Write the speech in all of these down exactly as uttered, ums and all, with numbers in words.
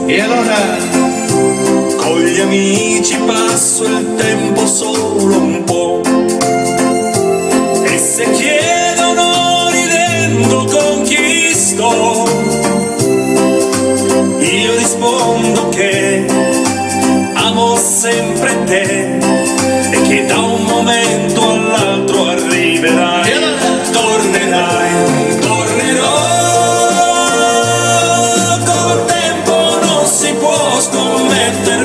E allora con gli amici passo il tempo solo un po', e se chiedono ridendo con chi sto, io rispondo che amo sempre te e che da un momento all'altro arriverai, tornerai, tornerò. Col tempo non si può scommettere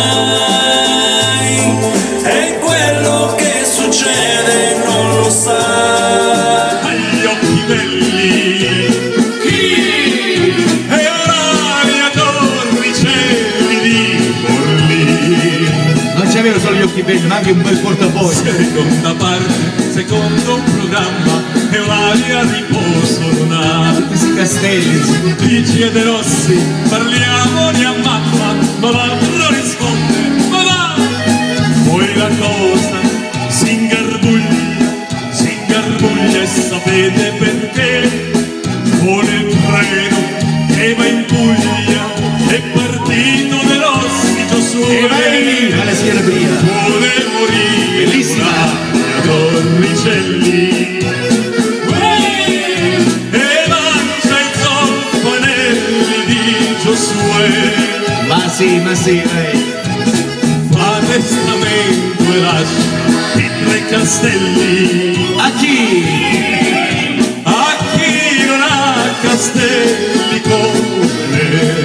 mai, e quello che succede non lo sai. Agli occhi belli e oraria torri cieli di Forlì. non c'aveva solo gli occhi belli, ma anche un bel portafoglio. Seconda parte, secondo programma, e un'aria riposo non ha. Tutti questi castelli. Dici e De Rossi, parliamo di a mamma, ma l'altro risponde, ma va! Poi la cosa si ingarbuglia, si ingarbuglia, e sapete perché? Con il treno che va in Puglia, è partito De Rossi, Giosuè. E vai alla signora Bria. Vuole morire, bellissima, Torricelli. Ma sì, ma sì, dai. Fa testamento e lascia i tre castelli. A chi? A chi non ha castelli come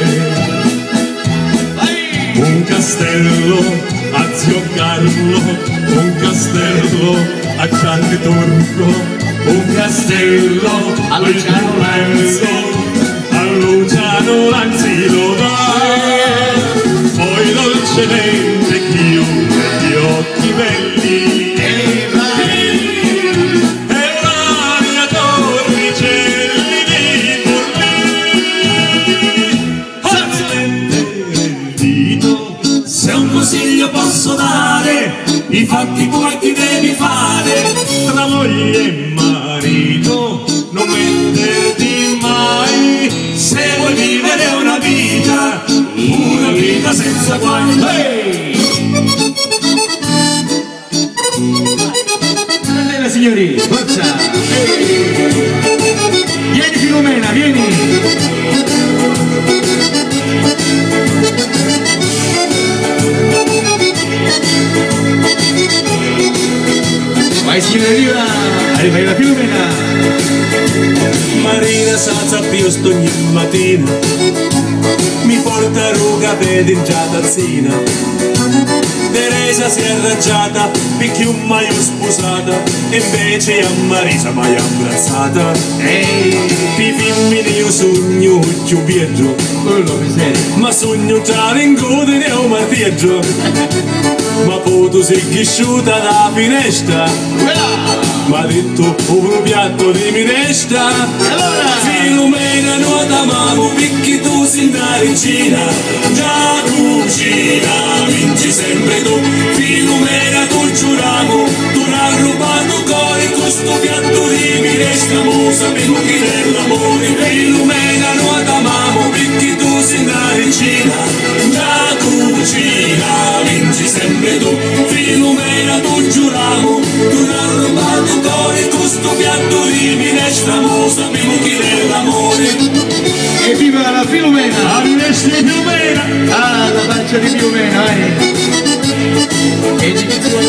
me. Un castello a zio Carlo, un castello a Gianni Turco, un castello a Luciano Lanzi. a Luciano Lanzi lo dà, poi dolcemente chiude gli occhi belli E vai. e un'aria torricelli di Forlì. Alzate il dito, Se un consiglio posso dare, i fatti poi ti devi fare. tra moglie e marito non metterti mai, Se vuoi vivere una vita, una vita senza guai. Ehi! Bella signori, forza! Ehi! Vieni Filomena, vieni! Vai signora, arriva! Arriva la Filomena! Marina s'alza più ogni mattina, mi porta ruga per in già tazzina. Teresa si è arrangiata, picchi un maio sposata, e invece a Marisa mai abbracciata. Ehi! Ti femmine io sogno più viaggio, Quello miseria! ma sogno già l'incode ne un martiggio. Ma poi tu sei cresciuta da finestra, ma ha detto un piatto di minestra. Filomena nuota mamma, picchi tu sei una regina, già cucina, vinci sempre tu. Filomena tu giuramo, tu l'hai rubato cuore, questo piatto di minestra, mo sapevo chi nell'amore. Filomena nuota mamma, picchi tu sei una regina, già cucina, vinci sempre tu. Filomena tu giuramo, tu l'hai rubato cuore, questo piatto di minestra, mo sapevo chi nell'amore. Evviva la Filomena! la minestra di Filomena. Ah, la pancia di Filomena, eh! E di che vuole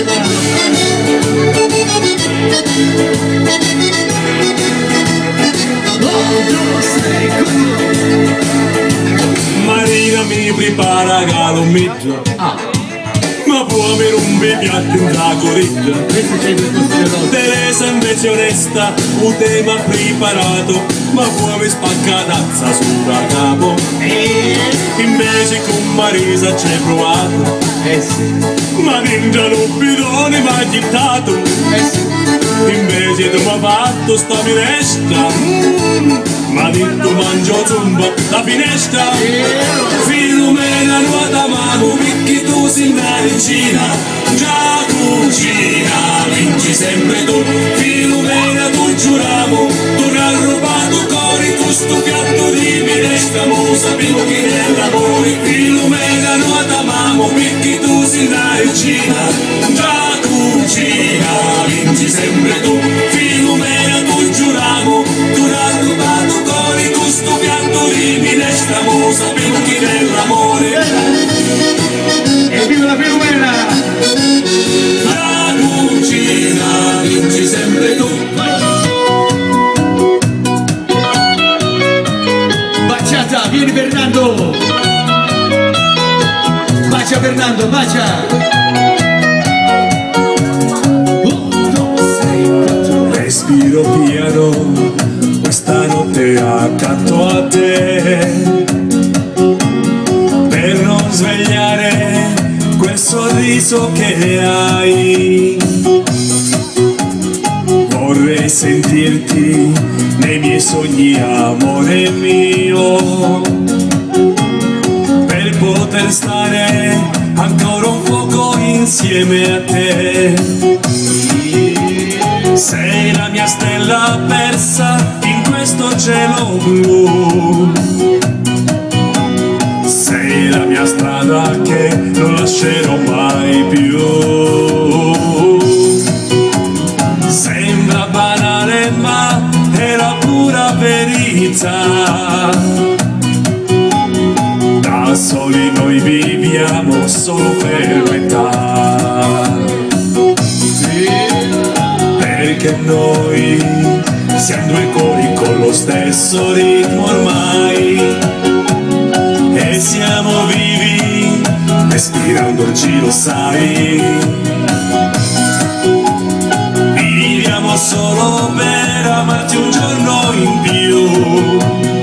Marina mi prepara calomeggia, Ah, ma può avere un bel piatto in la correggia. questo c'è per queste cose. Teresa invece onesta, un tema preparato, ma può aver spaccatazza sulla capo. Invece con Marisa c'è provato, Eh sì, ma dentro un bidone mi ha gittato. eh sì. Invece tu mi hai fatto sta minestra, ma detto mangio zumba la finestra. Filomena nuota mano, picchi tu sei una regina, già cucina, vinci sempre tu. Filomena tu giuramo, tu ne hai rubato cuore, questo piatto di minestra, mo sapevo che nell'amore. giochiamo perché tu sei la regina, la cucina vinci sempre tu, Filomena tu giuramo, tu l'hai rubato cuore, con sto pianto di minestra, mo sappiamo chi è l'amore. E viva la Filomena! La cucina vinci sempre tu. Baciata, vieni Fernando! Bacia Fernando, bacia! Respiro piano, questa notte accanto a te, per non svegliare quel sorriso che hai. Vorrei sentirti nei miei sogni, amore mio, per poter stare ancora un poco insieme a te. Sei la mia stella persa in questo cielo blu, sei la mia strada che non lascerò mai più. Sembra banale ma è la pura verità, da soli noi viviamo solo per metà, perché noi siamo due cori con lo stesso ritmo ormai, e siamo vivi respirandoci, lo sai. Viviamo solo per amarti un giorno in più,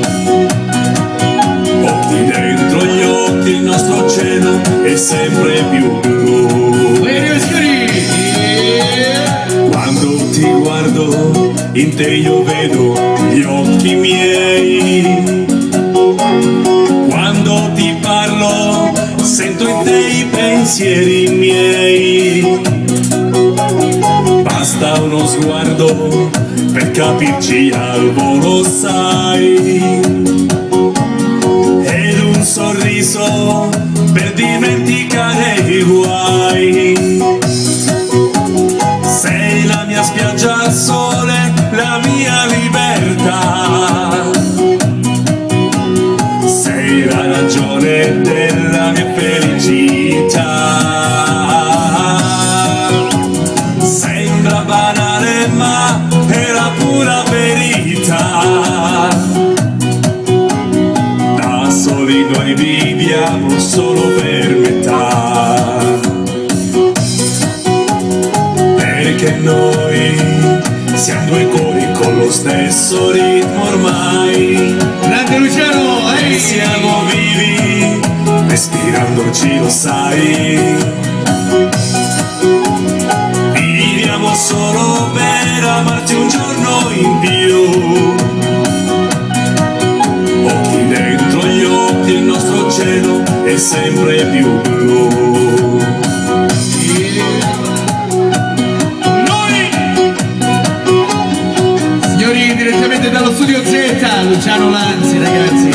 occhi dentro gli occhi, il nostro cielo è sempre più blu. Quando ti guardo, in te io vedo gli occhi miei. Quando ti parlo, sento in te i pensieri miei. Basta uno sguardo per capirci al volo, sai, ed un sorriso per dimenticare i guai. Sei la mia spiaggia al sole, la mia libertà, sei la ragione della mia felicità. Sembra banale ma è la pura verità, da soli noi viviamo solo per metà, perché noi siamo due cori con lo stesso ritmo ormai. Grande Luciano, ehi! E siamo vivi respirandoci, lo sai. Viviamo solo per amarti un giorno in più, occhi dentro gli occhi, il nostro cielo è sempre più blu. Direttamente dallo studio Z, Luciano Lanzi, ragazzi.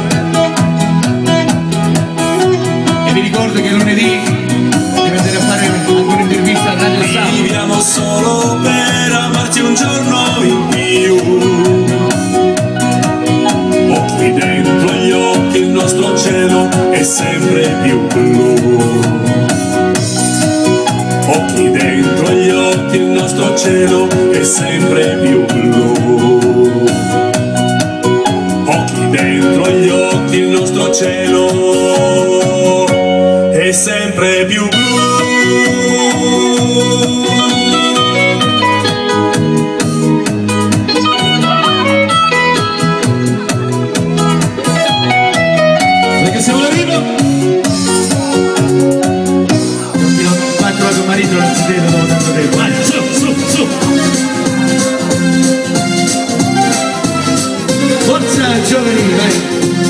E vi ricordo che lunedì deve andare a fare anche un'intervista a Radio Stato. Viviamo solo per amarti un giorno in più, occhi dentro gli occhi, il nostro cielo è sempre più blu. Occhi dentro gli occhi, il nostro cielo è sempre più blu. Occhi dentro gli occhi, il nostro cielo è sempre più blu. Perché siamo arrivati? Ma ha trovato un marito, non si vede dopo tanto tempo. Vai, su, su, su! Forza giovani, vai!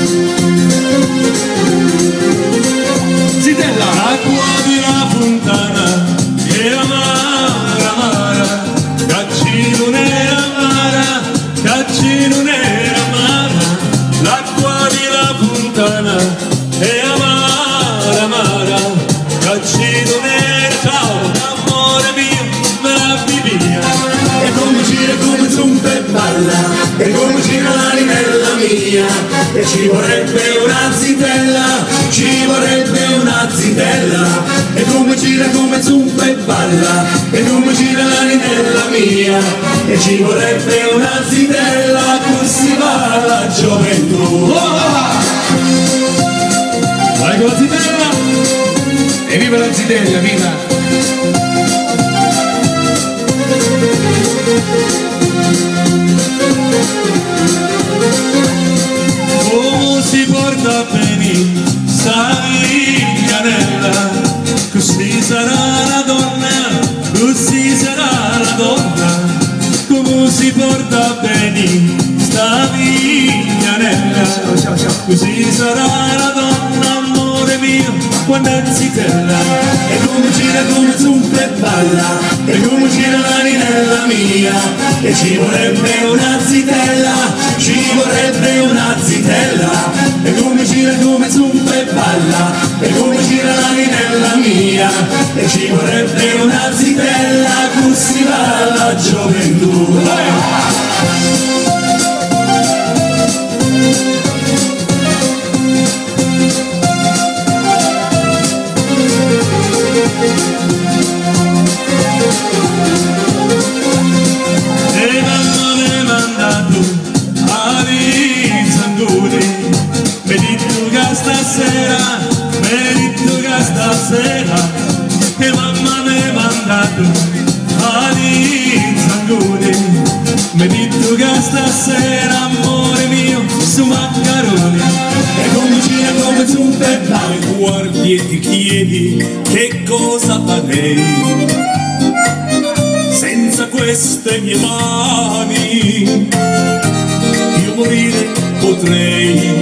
Zitella! Acqua di la fontana è amara, amara, cacci non è amara, cacci non è amara. L'acqua di la fontana è amara, amara, e ci vorrebbe una zitella, ci vorrebbe una zitella, e come gira come zumba e balla, e come gira l'aninella mia, e ci vorrebbe una zitella, così va la gioventù. Vai con la zitella! E viva la zitella, viva! Come si porta a venire sta viglianella, così sarà la donna, così sarà la donna. Come si porta a venire sta viglianella, così sarà la donna, amore mio, quando è zitella. E come gira come zumba e balla, e come gira l'aninella mia, e ci vorrebbe una zitella, ci vorrebbe una zitella, e come gira come zumba e balla, e come gira l'aninella mia, e ci vorrebbe una zitella, così va la gioventù. E mamma mi ha mandato ai zanguri, mi ha detto che stasera, mi ha detto che stasera, e mamma mi ha mandato ai zanguri, mi ha detto che stasera, amore mio, su maccaroni. E come gira come zumba e balla, Mi guardi e ti chiedi che cosa farei senza queste mie mani, io morire potrei.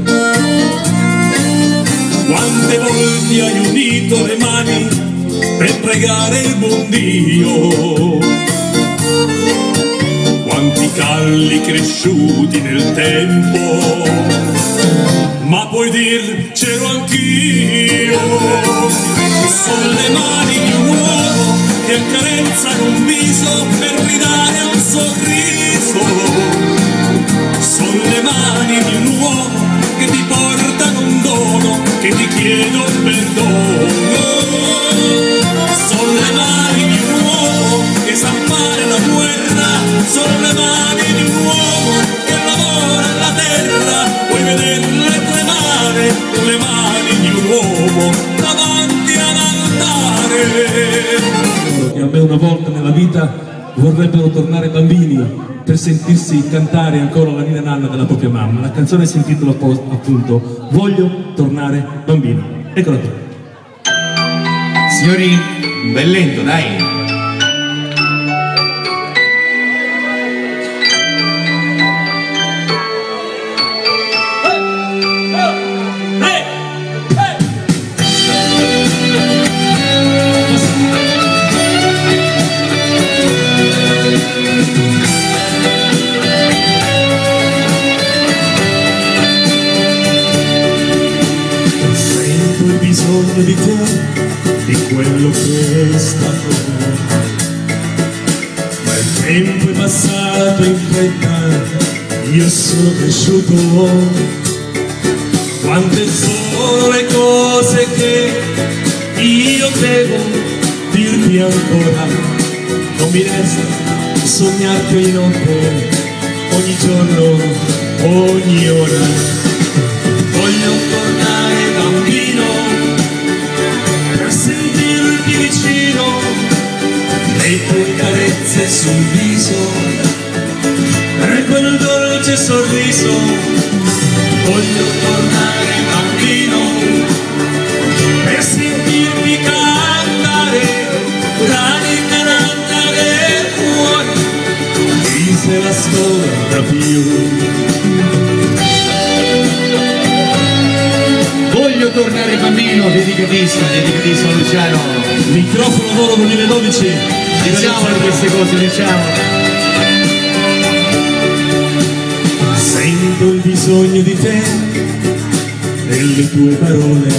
Quante volte hai unito le mani per pregare il buon Dio, quanti calli cresciuti nel tempo, ma puoi dir c'ero anch'io. Sono le mani di un uomo che accarezzano un viso per ridare un sorriso. Sono le mani di un uomo che ti portano un dono, che ti chiedo perdono. Sono le mani di un uomo che sa fare la guerra, sono le mani di un uomo che lavora la terra, puoi vederle tremare, le mani di un uomo davanti all'altare. Che almeno una volta nella vita vorrebbero tornare bambini per sentirsi cantare ancora la Nina Nanna della propria mamma. La canzone si intitola appunto Voglio tornare bambino. Eccola qui. Signori, un bel lento, dai! Bisogno di te, di quello che è stato, ma il tempo è passato in fretta, io sono cresciuto. Quante sono le cose che io devo dirti ancora, non mi resta sognarti ogni notte, ogni giorno, ogni ora. Voglio tornare bambino per sentirti vicino, le tue carezze sul viso, per quel dolce sorriso. Voglio tornare bambino per sentirti cantare la Nina Nanna del cuore, chi se l'ascolta più. Voglio tornare bambino, dedicatissimo, dedicatissimo Luciano. Microfono Volo duemiladodici. Diciamole queste cose, diciamo. Sento il bisogno di te, delle tue parole,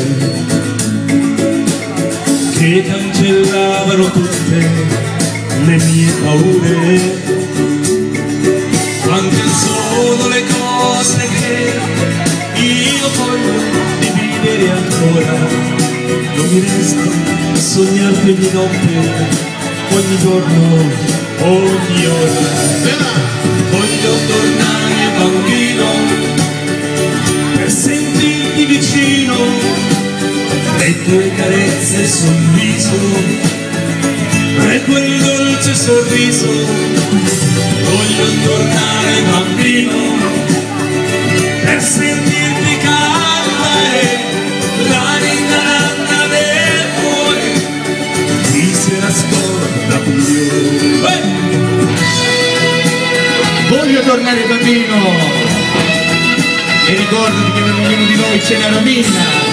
che cancellavano tutte le mie paure. Quante sono le cose che ancora, non mi resta sognarti di notte, ogni giorno, ogni ora. Voglio tornare bambino per sentirti vicino, le tue carezze e sorriso, e quel dolce sorriso. Voglio tornare bambino per sentirti cantare la ringarata del cuore, chi se nasconda più. Eh! Voglio tornare bambino e ricordati che per ognuno di noi c'è la rovina.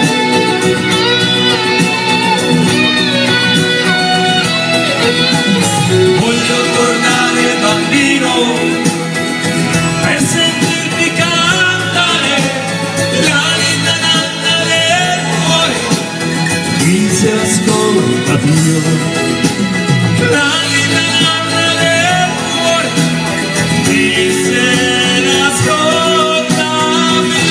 Voglio tornare bambino per sentirti cantare la ringarata del cuore, chi se nasconda più. La ringarata del cuore, chi se nasconda più.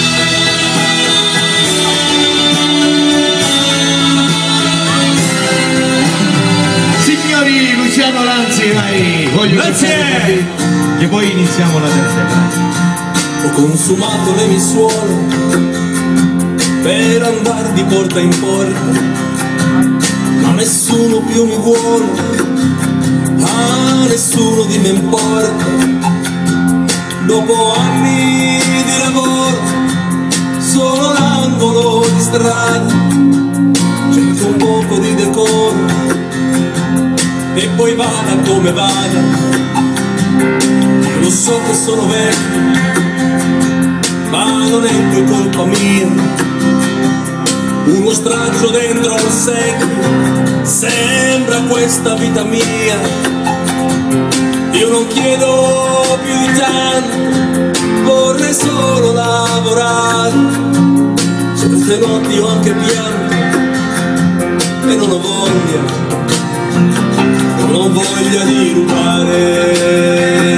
Signori, Luciano Lanzi, vai! Voglio Grazie! che poi iniziamo la terza. Ho consumato le missuole per andare di porta in porta, ma nessuno più mi vuole, a nessuno di me importa. Dopo anni di lavoro, solo l'angolo di strada, cerco un poco di decoro e poi vada come vada. Io lo so che sono vecchio, ma non è poi colpa mia. Uno straccio dentro un secolo, sembra questa vita mia. Io non chiedo più di tanto, vorrei solo lavorare. Certe notti ho anche pianto e non ho voglia, non ho voglia di rubare.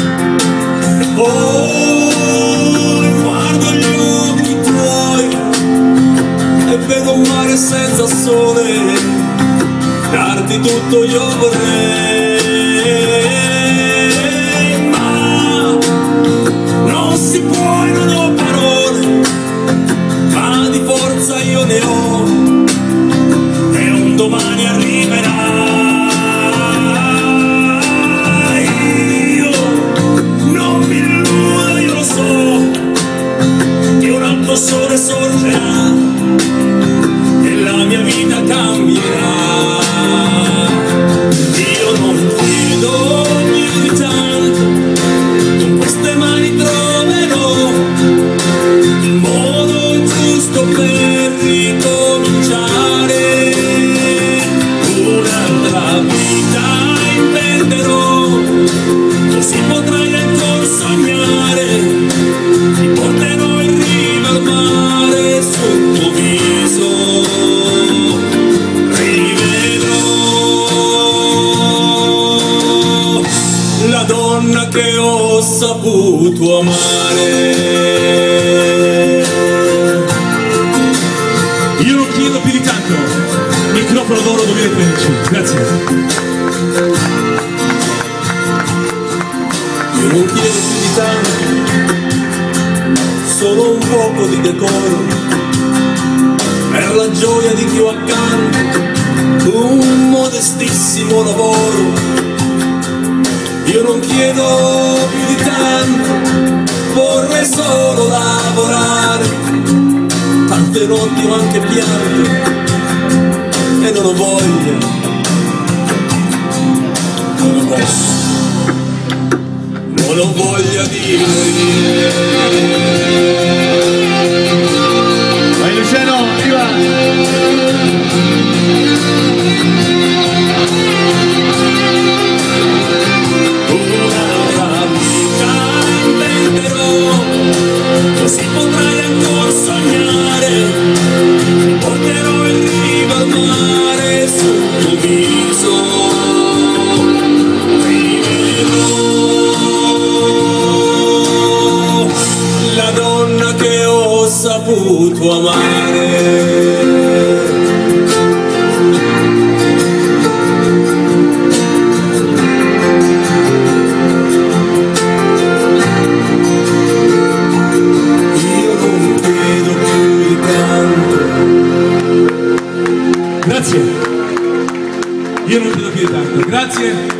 Oh, guardo gli occhi tuoi e vedo un mare senza sole, darti tutto io vorrei, ma non si può e non ho parole, ma di forza io ne ho e un domani arriverà. Sole sorgerà e la mia vita cambierà. Io non chiedo più di tanto, con queste mani troverò il modo giusto per ricominciare. Un'altra vita inventerò, così potrai ancora sognare. Ti porterò in riva al mare, sul tuo viso rivedrò la donna che ho saputo amare. Io non chiedo più di tanto, microfono d'oro duemilatredici, grazie. Io non chiedo più di tanto, solo un poco di decoro per la gioia di chi ho accanto, un modestissimo lavoro. Io non chiedo più di tanto, vorrei solo lavorare. Tante notti ho anche pianto e non ho voglia, non ho voglia, non ho voglia di morire. Vai Luciano, arriva! Un'altra vita inventerò, così potrai ancora sognare. Ti porterò in riva al mare, sul tuo viso rivedrò la donna che ho saputo amare. Grazie, io non vedo più di tanto, grazie.